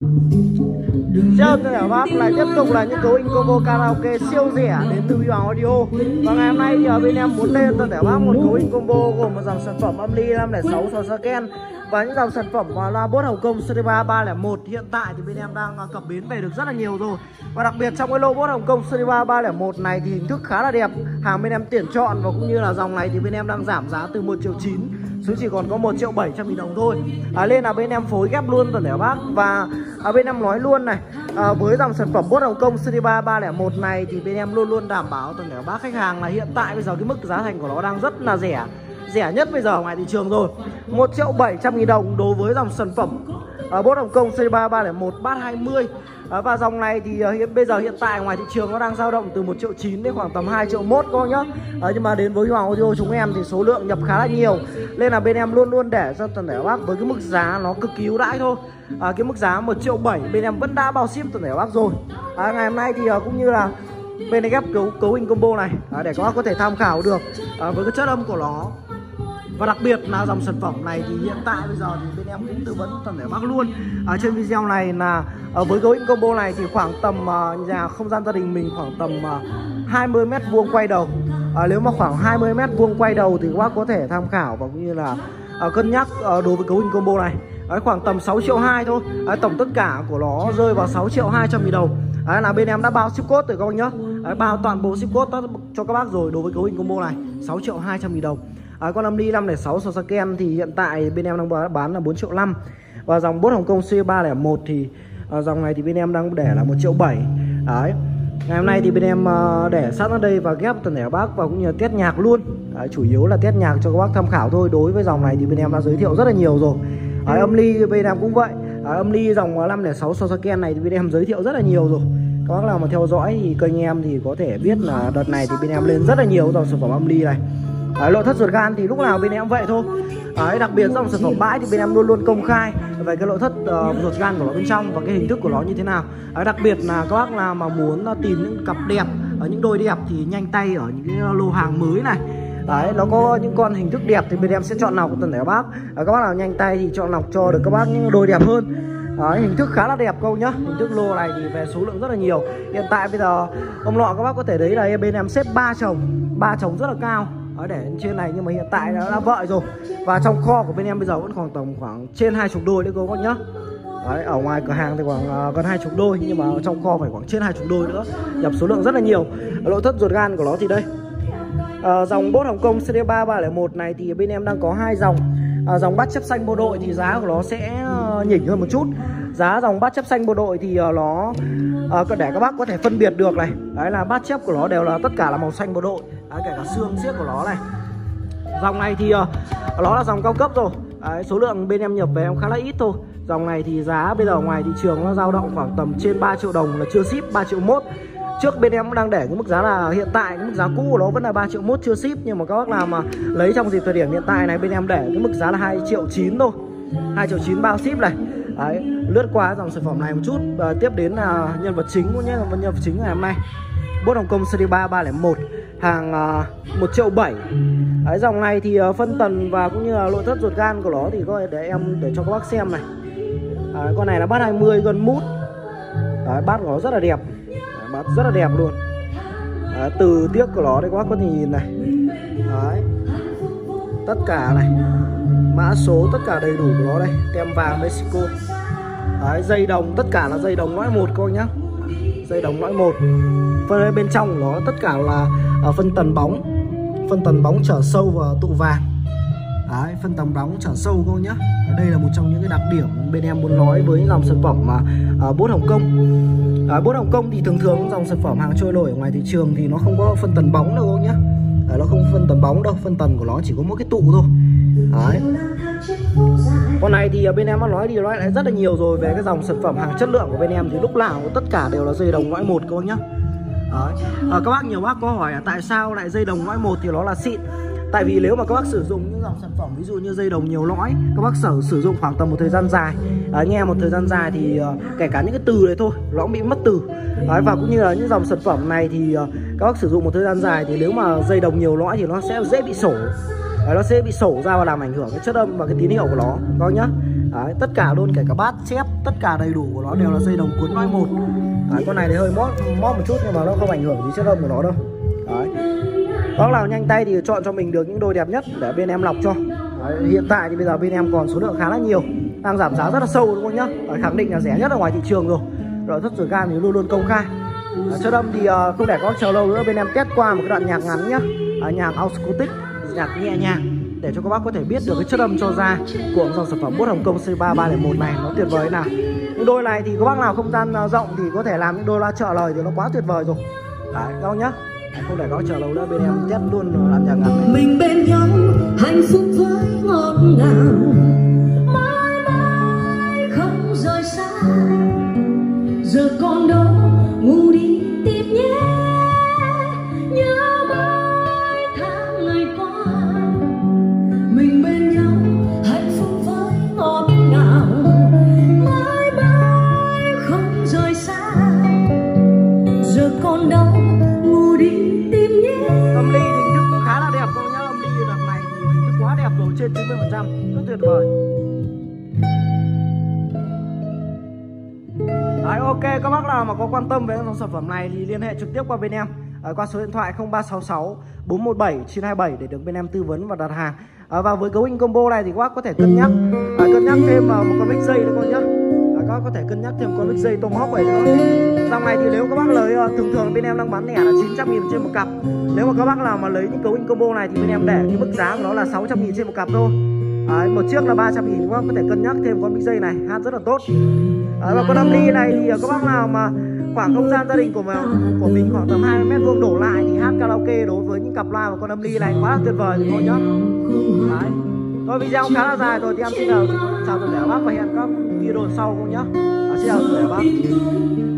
Chào tất cả bác, lại tiếp tục là những cấu hình combo karaoke siêu rẻ đến từ Huy Hoàng Audio. Và ngày hôm nay thì bên em muốn lên tất cả bác một cấu hình combo gồm một dòng sản phẩm âm ly 506 Sosaken và những dòng sản phẩm loa bốt Hồng Kông CD3 301. Hiện tại thì bên em đang cập bến về được rất là nhiều rồi. Và đặc biệt trong cái lô bốt Hồng Kông CD3 301 này thì hình thức khá là đẹp, hàng bên em tuyển chọn, và cũng như là dòng này thì bên em đang giảm giá từ 1,9 triệu xuống chỉ còn có 1.700.000 đồng thôi. Lên là bên em phối ghép luôn tất cả bác. Và bên em nói luôn này, với dòng sản phẩm bốt Hồng Kông CD3 301 này thì bên em luôn luôn đảm bảo tất cả bác khách hàng là hiện tại bây giờ cái mức giá thành của nó đang rất là rẻ, rẻ nhất bây giờ ngoài thị trường rồi, 1.700.000 đồng đối với dòng sản phẩm bốt Hồng Kông CD3 301 Bass 20. Và dòng này thì bây giờ hiện tại ngoài thị trường nó đang dao động từ 1,9 triệu đến khoảng tầm 2,1 triệu các bác nhá. Nhưng mà đến với Huy Hoàng Audio chúng em thì số lượng nhập khá là nhiều, nên là bên em luôn luôn để cho toàn thể bác với cái mức giá nó cực kỳ ưu đãi thôi. Cái mức giá 1,7 triệu bên em vẫn đã bao ship toàn thể bác rồi. Ngày hôm nay thì cũng như là bên em ghép cấu hình combo này để các bác có thể tham khảo được với cái chất âm của nó. Và đặc biệt là dòng sản phẩm này thì hiện tại bây giờ thì bên em cũng tư vấn toàn thể bác luôn trên video này là với cấu hình combo này thì khoảng tầm nhà không gian gia đình mình khoảng tầm 20 m² quay đầu. Nếu mà khoảng 20 m² quay đầu thì các bác có thể tham khảo và cũng như là cân nhắc đối với cấu hình combo này. Khoảng tầm 6,2 triệu thôi. Tổng tất cả của nó rơi vào 6.200.000 đồng. Là bên em đã bao ship code rồi các bác nhá. Bao toàn bộ ship code cho các bác rồi đối với cấu hình combo này 6.200.000 đồng. Con âm ly 506 Sosaken thì hiện tại bên em đang bán là 4,5 triệu. Và dòng bốt Hồng Kông C301 thì dòng này thì bên em đang để là 1,7 triệu. Đấy. Ngày hôm nay thì bên em để sẵn ở đây và ghép toàn thể bác và cũng như là test nhạc luôn. Chủ yếu là test nhạc cho các bác tham khảo thôi. Đối với dòng này thì bên em đã giới thiệu rất là nhiều rồi. Âm ly bên em cũng vậy. Âm ly dòng 506 Sosaken này thì bên em giới thiệu rất là nhiều rồi. Các bác nào mà theo dõi thì kênh em thì có thể biết là đợt này thì bên em lên rất là nhiều dòng sản phẩm âm ly này. Nội thất ruột gan thì lúc nào bên em cũng vậy thôi. Đặc biệt dòng sản phẩm bãi thì bên em luôn luôn công khai về cái nội thất ruột gan của nó bên trong và cái hình thức của nó như thế nào. Đặc biệt là các bác nào mà muốn tìm những cặp đẹp, những đôi đẹp thì nhanh tay ở những cái lô hàng mới này. Nó có những con hình thức đẹp thì bên em sẽ chọn lọc của toàn thể các bác. Các bác nào nhanh tay thì chọn lọc cho được các bác những đôi đẹp hơn. Hình thức khá là đẹp câu nhá. Hình thức lô này thì về số lượng rất là nhiều. Hiện tại bây giờ hôm nọ các bác có thể thấy là bên em xếp 3 chồng rất là cao để trên này, nhưng mà hiện tại đã vợi rồi. Và trong kho của bên em bây giờ vẫn còn tầm khoảng trên 20 đôi đấy các bác nhá. Ở ngoài cửa hàng thì khoảng gần 20 đôi, nhưng mà trong kho phải khoảng trên 20 đôi nữa. Nhập số lượng rất là nhiều. Nội thất ruột gan của nó thì đây. Dòng bốt Hồng Kông CD3 301 này thì bên em đang có 2 dòng. Dòng bát chấp xanh bộ đội thì giá của nó sẽ nhỉnh hơn một chút. Giá dòng bát chấp xanh bộ đội thì nó để các bác có thể phân biệt được này. Đấy là bát chấp của nó đều là tất cả là màu xanh bộ đội. Kể cả xương xiếc của nó này. Dòng này thì nó là dòng cao cấp rồi. Số lượng bên em nhập về em khá là ít thôi. Dòng này thì giá bây giờ ngoài thị trường nó dao động khoảng tầm trên 3 triệu đồng là chưa ship, 3,1 triệu. Trước bên em cũng đang để cái mức giá là hiện tại cái mức giá cũ của nó vẫn là 3,1 triệu chưa ship, nhưng mà các bác nào mà lấy trong dịp thời điểm hiện tại này bên em để cái mức giá là 2,9 triệu thôi. 2,9 triệu bao ship này. Lướt qua dòng sản phẩm này một chút. Tiếp đến là nhân vật chính nhé, nhân vật chính ngày hôm nay. Bốt Hồng Kông CD3 301 hàng 1,7 triệu. Dòng này thì phân tần và cũng như là nội thất ruột gan của nó thì có để em để cho các bác xem này. Con này là Bass 20 gần mút. Bass của nó rất là đẹp. Bass rất là đẹp luôn. Từ tiếc của nó đây các bác có thể nhìn này. Tất cả này, mã số tất cả đầy đủ của nó đây, tem vàng Mexico. Dây đồng tất cả là dây đồng lõi 1 các bác nhá. Dây đồng lõi 1. Phần bên trong của nó tất cả là phân tần bóng trở sâu và tụ vàng. Phân tần bóng trở sâu các bác nhá. Đây là một trong những cái đặc điểm bên em muốn nói với dòng sản phẩm mà bốt Hồng Kông. Bốt Hồng Kông thì thường dòng sản phẩm hàng trôi nổi ở ngoài thị trường thì nó không có phân tần bóng đâu các bác nhá. Nó không phân tần bóng đâu, phân tần của nó chỉ có mỗi cái tụ thôi. Con này thì bên em đã nói đi nói lại rất là nhiều rồi về cái dòng sản phẩm hàng chất lượng của bên em thì lúc nào tất cả đều là dây đồng lõi 1 các bác nhá. Các bác nhiều bác có hỏi là tại sao lại dây đồng lõi 1 thì nó là xịn. Tại vì nếu mà các bác sử dụng những dòng sản phẩm ví dụ như dây đồng nhiều lõi, các bác sử dụng khoảng tầm một thời gian dài, nghe một thời gian dài thì kể cả những cái từ này thôi nó cũng bị mất từ. Và cũng như là những dòng sản phẩm này thì các bác sử dụng một thời gian dài thì nếu mà dây đồng nhiều lõi thì nó sẽ dễ bị sổ. Nó sẽ bị sổ ra và làm ảnh hưởng cái chất âm và cái tín hiệu của nó các bác nhá. Đấy, tất cả luôn, kể cả bát xếp, tất cả đầy đủ của nó đều là dây đồng cuốn nói một. Đấy, con này thì hơi móp một chút nhưng mà nó không ảnh hưởng gì chất âm của nó đâu. Đấy. Bác nào nhanh tay thì chọn cho mình được những đôi đẹp nhất để bên em lọc cho. Đấy, hiện tại thì bây giờ bên em còn số lượng khá là nhiều, đang giảm giá rất là sâu đúng không nhá. Đấy, khẳng định là rẻ nhất ở ngoài thị trường rồi. Rồi thất sửa cam thì luôn luôn công khai. Chất âm thì không để có chờ lâu nữa, bên em test qua một cái đoạn nhạc ngắn nhá. Nhạc acoustic, nhạc nhẹ nhàng để cho các bác có thể biết được cái chất âm cho ra của dòng sản phẩm Bose Hồng Kông C3301 này nó tuyệt vời nào. Những đôi này thì các bác nào không gian rộng thì có thể làm những đôi loa trợ lời thì nó quá tuyệt vời rồi. Đấy, các bác nhá. Không để có chờ lâu nữa, bên em test luôn đoạn nhạc ngắn này. Mình bên nhau hạnh phúc với ngọt ngào, mãi mãi không rời xa. Giờ còn đâu ngủ đi tiếp nhé, nhớ mãi tháng ngày qua. Mình bên nhau hạnh phúc với ngọt ngào, mãi mãi không rời xa. Giờ còn đâu ngủ đi tìm nhé. Âm ly thì hình thức cũng khá là đẹp các nhá. Âm ly đợt này thì hình thức quá đẹp rồi, trên 90%, rất tuyệt vời. Đấy, ok, các bác nào mà có quan tâm về dòng sản phẩm này thì liên hệ trực tiếp qua bên em qua số điện thoại 0366 417 927 để được bên em tư vấn và đặt hàng. Và với cấu hình combo này thì các bác có thể cân nhắc thêm một con mic dây nữa con nhá. Các bác có thể cân nhắc thêm con mic dây Tomahawk này nữa. Dòng này thì nếu các bác lấy thường bên em đang bán lẻ là 900.000 trên một cặp. Nếu mà các bác nào mà lấy những cấu hình combo này thì bên em để cái mức giá của nó là 600.000 trên một cặp thôi. Một chiếc là 300.000, các bác có thể cân nhắc thêm con mic dây này, hát rất là tốt. Và con âm ly này thì các bác nào mà khoảng không gian gia đình của mình khoảng tầm 20m² đổ lại thì hát karaoke đối với những cặp loa và con âm ly này quá là tuyệt vời rồi thôi nhá. Đấy. Thôi video khá là dài rồi thì em xin chào tất cả các bác và hẹn các video sau cũng nhá. Xin chào tất cả các bác.